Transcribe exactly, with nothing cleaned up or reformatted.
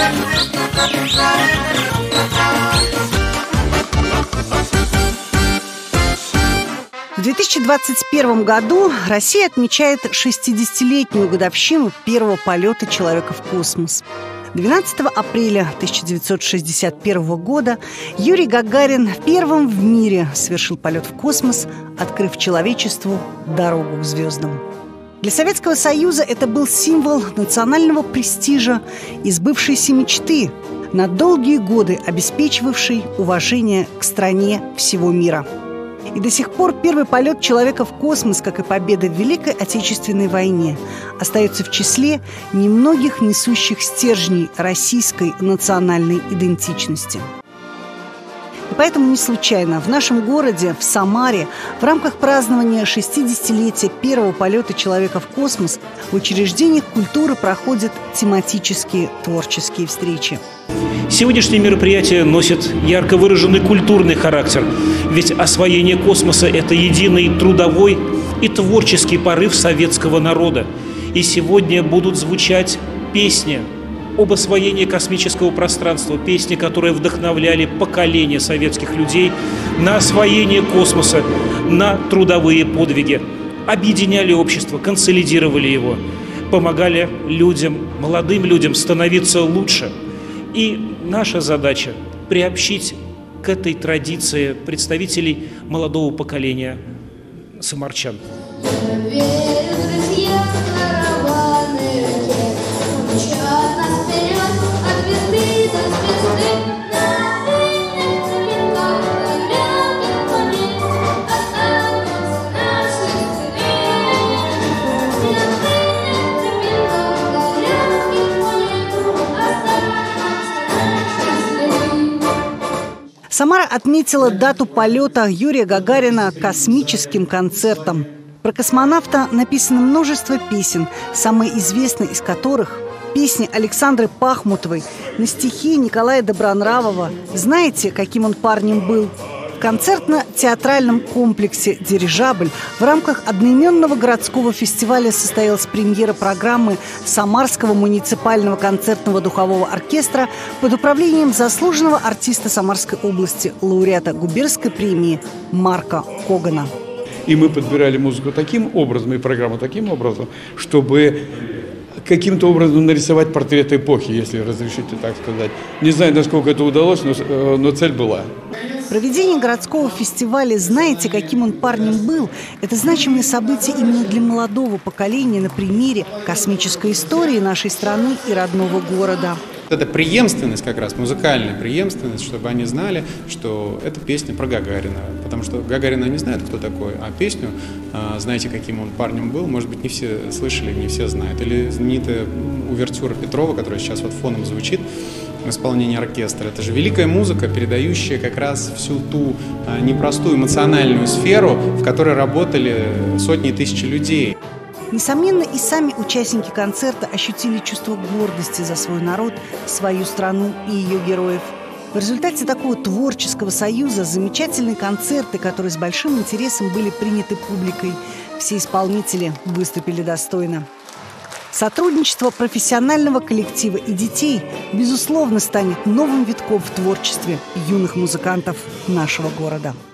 В две тысячи двадцать первом году Россия отмечает шестидесятилетнюю годовщину первого полета человека в космос. двенадцатого апреля тысяча девятьсот шестьдесят первого года Юрий Гагарин первым в мире совершил полет в космос, открыв человечеству дорогу к звездам. Для Советского Союза это был символ национального престижа и сбывшейся мечты, на долгие годы обеспечивавшей уважение к стране всего мира. И до сих пор первый полет человека в космос, как и победа в Великой Отечественной войне, остается в числе немногих несущих стержней российской национальной идентичности. И поэтому не случайно в нашем городе, в Самаре, в рамках празднования шестидесятилетия первого полета человека в космос в учреждениях культуры проходят тематические творческие встречи. Сегодняшнее мероприятие носит ярко выраженный культурный характер, ведь освоение космоса – это единый трудовой и творческий порыв советского народа. И сегодня будут звучать песни об освоении космического пространства, песни, которые вдохновляли поколения советских людей на освоение космоса, на трудовые подвиги, объединяли общество, консолидировали его, помогали людям, молодым людям становиться лучше. И наша задача – приобщить к этой традиции представителей молодого поколения самарчан. Самара отметила дату полета Юрия Гагарина космическим концертом. Про космонавта написано множество песен, самые известные из которых – песни Александры Пахмутовой на стихи Николая Добронравова «Знаете, каким он парнем был?». В концертно-театральном комплексе «Дирижабль» в рамках одноименного городского фестиваля состоялась премьера программы Самарского муниципального концертного духового оркестра под управлением заслуженного артиста Самарской области, лауреата губернской премии Марка Когана. И мы подбирали музыку таким образом и программу таким образом, чтобы каким-то образом нарисовать портрет эпохи, если разрешите так сказать. Не знаю, насколько это удалось, но, но цель была. Проведение городского фестиваля «Знаете, каким он парнем был» – это значимое событие именно для молодого поколения на примере космической истории нашей страны и родного города. Это преемственность, как раз музыкальная преемственность, чтобы они знали, что это песня про Гагарина. Потому что Гагарина не знают, кто такой, а песню «Знаете, каким он парнем был», может быть, не все слышали, не все знают. Или знаменитая увертюра Петрова, которая сейчас вот фоном звучит в исполнении оркестра. Это же великая музыка, передающая как раз всю ту непростую эмоциональную сферу, в которой работали сотни и тысячи людей. Несомненно, и сами участники концерта ощутили чувство гордости за свой народ, свою страну и ее героев. В результате такого творческого союза замечательные концерты, которые с большим интересом были приняты публикой, все исполнители выступили достойно. Сотрудничество профессионального коллектива и детей, безусловно, станет новым витком в творчестве юных музыкантов нашего города.